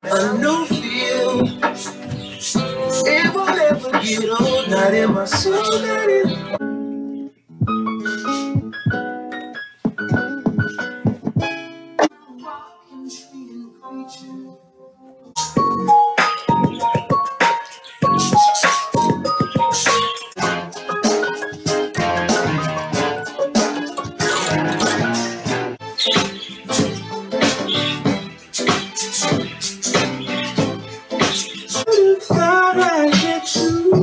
A new feel, it will never get old, not in my soul, not in. Thought I'd get you.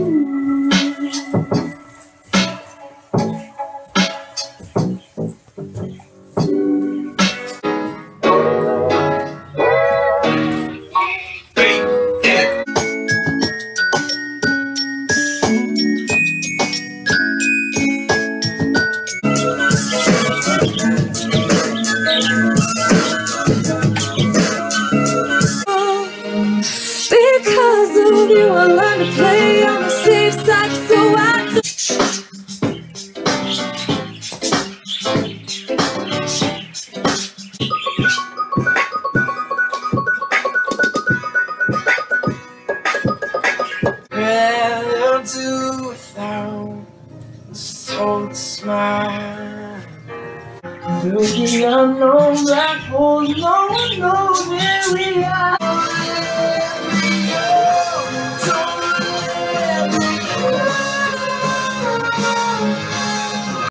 Because of you, I learned to play on the safe side, so I took. Down to 1,000 smile. Looking unknown black hole, no one knows where we are.